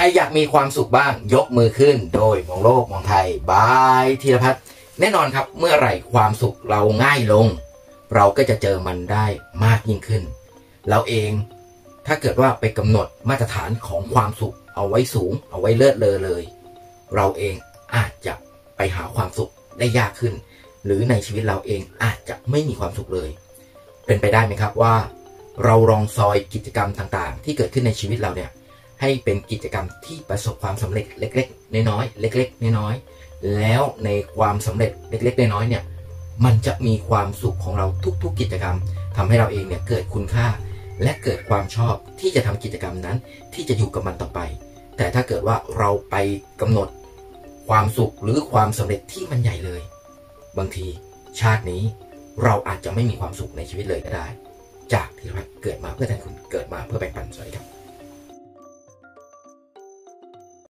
อยากมีความสุขบ้างยกมือขึ้นโดยมองโลกมองไทยบายธีรพัฒน์แน่นอนครับเมื่อไหร่ความสุขเราง่ายลงเราก็จะเจอมันได้มากยิ่งขึ้นเราเองถ้าเกิดว่าไปกำหนดมาตรฐานของความสุขเอาไว้สูงเอาไว้เลิศเลอเลยเราเองอาจจะไปหาความสุขได้ยากขึ้นหรือในชีวิตเราเองอาจจะไม่มีความสุขเลยเป็นไปได้ไหมครับว่าเราลองซอยกิจกรรมต่างๆที่เกิดขึ้นในชีวิตเราเนี่ยให้เป็นกิจกรรมที่ประสบความสำเร็จเล็กๆน้อยๆเล็กๆน้อยๆแล้วในความสำเร็จเล็กๆน้อยๆเนี่ยมันจะมีความสุขของเราทุกๆกิจกรรมทำให้เราเองเนี่ยเกิดคุณค่าและเกิดความชอบที่จะทำกิจกรรมนั้นที่จะอยู่กับมันต่อไปแต่ถ้าเกิดว่าเราไปกำหนดความสุขหรือความสำเร็จที่มันใหญ่เลยบางทีชาตินี้เราอาจจะไม่มีความสุขในชีวิตเลยก็ได้จากที่เราเกิดมาเพื่อแทนคุณเกิดมาเพื่อแบ่งปันสวัสดีครับ